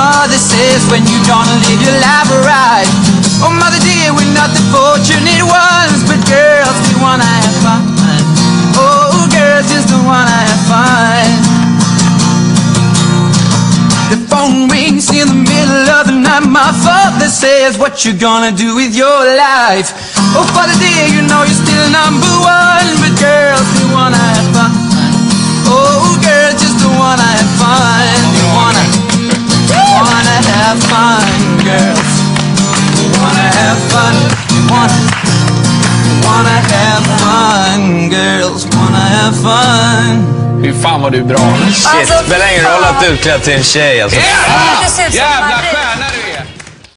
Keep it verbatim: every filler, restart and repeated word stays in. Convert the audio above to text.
mother says when you gonna live your life right. Oh, mother dear, we're not the fortunate ones, but girls, we wanna have fun. Oh, girls just don't wanna have fun. The phone rings in the middle of the night. My father says, what you gonna do with your life? Oh, father dear, you know you're still number one, but girls, we wanna have fun. Oh, girls just don't wanna have fun. We wanna, wanna have fun, girls. We wanna have fun. We wanna, wanna have fun, girls. Wanna have fun. Fy fan vad du är bra. Shit, spelar ingen roll att du utklädd till en tjej alltså. Yeah! Jävla skär.